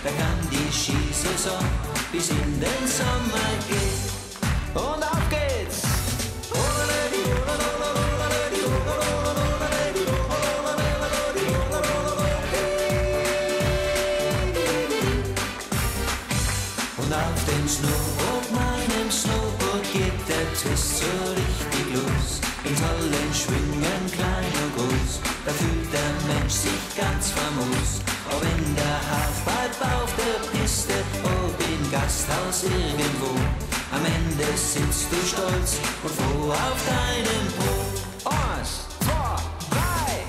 da kann die Skisaison bis in den Sommer gehen. Und auf geht's! Und auf dem Snowboard, meinem Snowboard, geht der Twist so richtig los. In tollen Schwüngen, klein und groß, da fühlt der Mensch sich ganz famos. Auch wenn der Halfpipe auf der Piste, ob im Gasthaus irgendwo, am Ende sitzt du stolz und froh auf deinem Po. Eins, zwei, drei!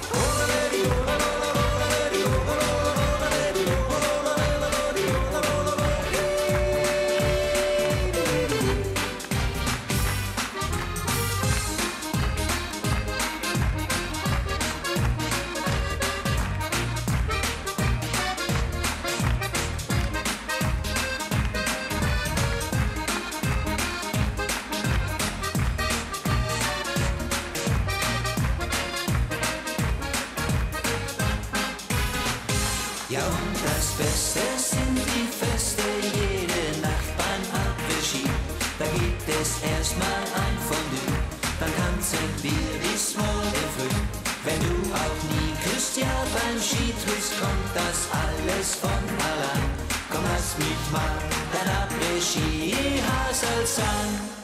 Ja, und das Beste sind die Feste, jede Nacht beim Après-Ski. Da gibt es erstmal ein Fondue, dann tanzen wir bis morgen früh. Wenn du auch nie küsst, ja beim Skitritt kommt das alles von allein. Komm, lass mich mal dein Après-Ski-Hasel sein.